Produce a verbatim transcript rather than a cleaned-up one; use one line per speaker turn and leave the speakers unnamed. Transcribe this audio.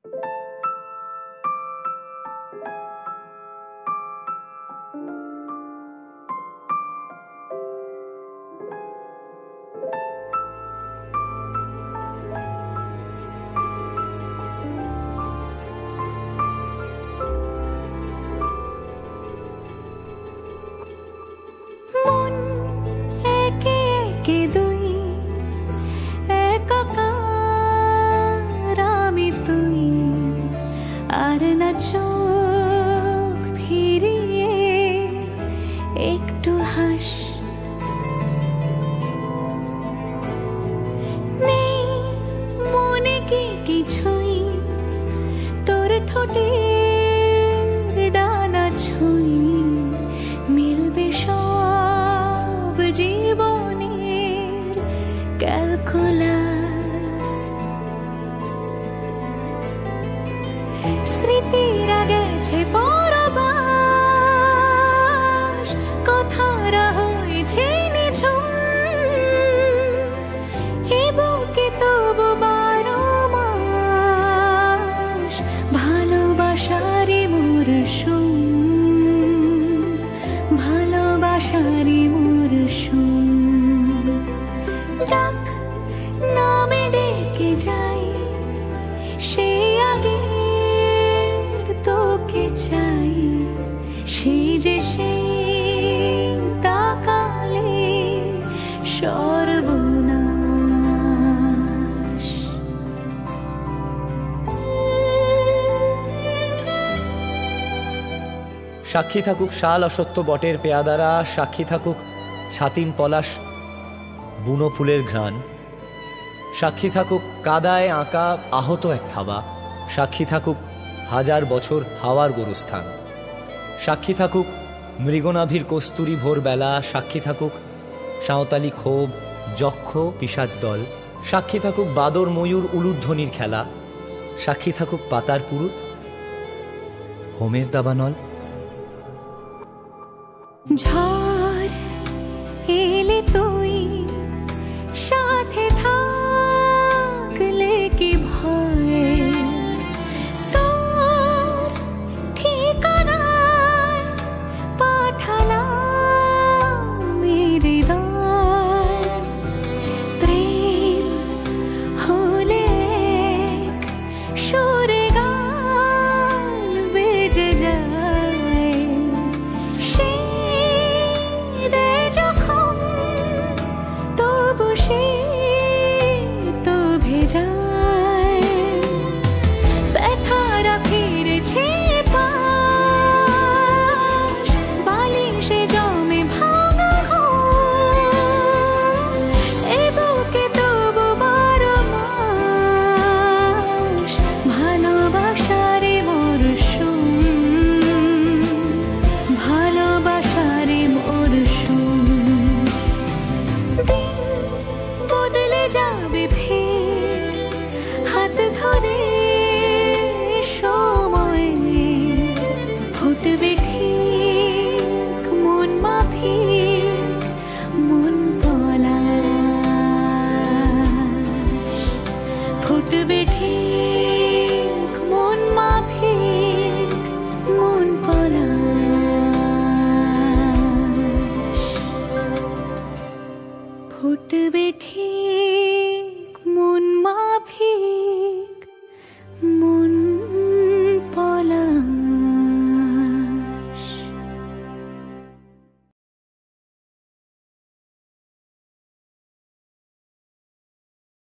সাক্ষী থাকুক শাল অসত্য বটের পেয়াদারা, সাক্ষী থাকুক ছাতিম পলাশ বুনো ফুলের ঘ্রাণ, সাক্ষী থাকুক কাদায় আঁকা আহত এক থাবা, সাক্ষী থাকুক হাজার বছর হাওয়ার গোরস্থান, সাক্ষী থাকুক মৃগনাভির কস্তুরী ভোরবেলা, সাক্ষী থাকুক সাঁওতালি ক্ষোভ যক্ষ পিশাচ দল, সাক্ষী থাকুক বাদর ময়ূর উলুধ্বনির খেলা, সাক্ষী থাকুক পাতার পুরুত হোমের দাবানল।
ঝড় এলে তুই সাথে থাকলে কি ভয়, তোর ঠিকানায় পাঠালাম হৃদয়, প্রেম হলে এক সুরে গান বেজে যায়, ফুটবে ঠিক